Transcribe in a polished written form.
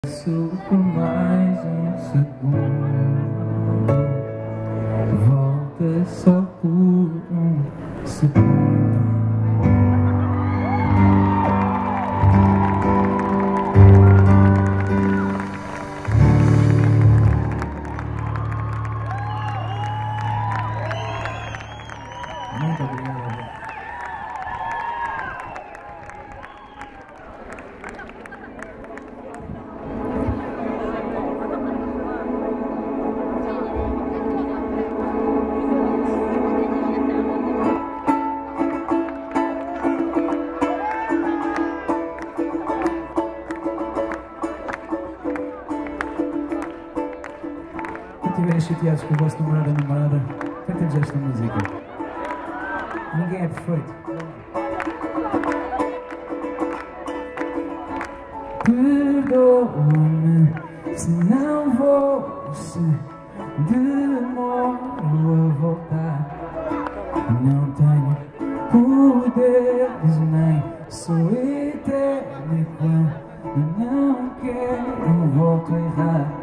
Isso por mais um segundo, volta só por um segundo. Muito obrigado. Se estiverem chateados com o vosso namorado ou namorada, cantem-nos esta música. Ninguém é perfeito. Perdoa-me se não vou, se demoro a voltar. Não tenho poderes, nem sou eterno, e quando não quero volto a errar.